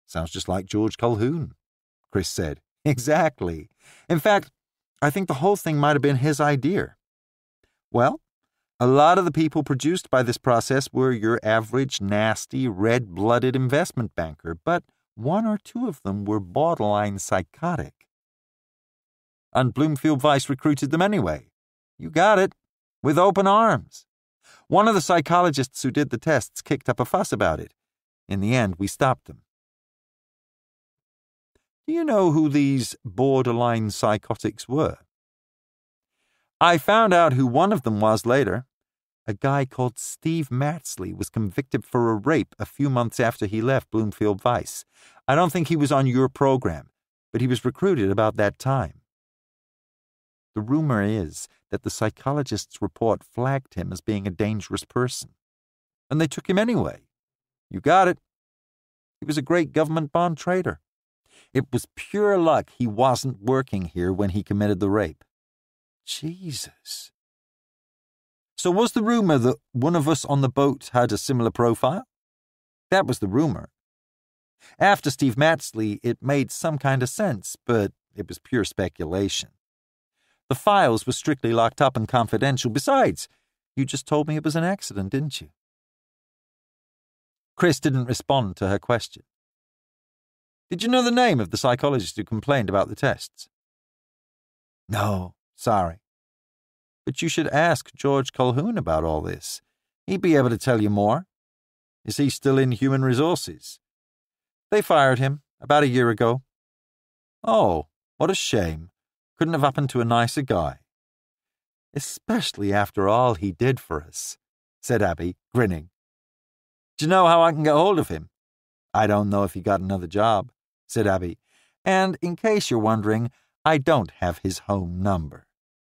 Sounds just like George Colquhoun, Chris said. Exactly. In fact, I think the whole thing might have been his idea. Well, a lot of the people produced by this process were your average, nasty, red-blooded investment banker, but one or two of them were borderline psychotic. And Bloomfield Vice recruited them anyway. You got it. With open arms. One of the psychologists who did the tests kicked up a fuss about it. In the end, we stopped them. Do you know who these borderline psychotics were? I found out who one of them was later. A guy called Steve Matsley was convicted for a rape a few months after he left Bloomfield Vice. I don't think he was on your program, but he was recruited about that time. The rumor is that the psychologist's report flagged him as being a dangerous person, and they took him anyway. You got it. He was a great government bond trader. It was pure luck he wasn't working here when he committed the rape. Jesus. So was the rumor that one of us on the boat had a similar profile? That was the rumor. After Steve Matsley, it made some kind of sense, but it was pure speculation. The files were strictly locked up and confidential. Besides, you just told me it was an accident, didn't you? Chris didn't respond to her question. Did you know the name of the psychologist who complained about the tests? No, sorry. But you should ask George Colquhoun about all this. He'd be able to tell you more. Is he still in human resources? They fired him about a year ago. Oh, what a shame. Couldn't have happened to a nicer guy. Especially after all he did for us, said Abby, grinning. Do you know how I can get hold of him? I don't know if he got another job, said Abby. And in case you're wondering, I don't have his home number.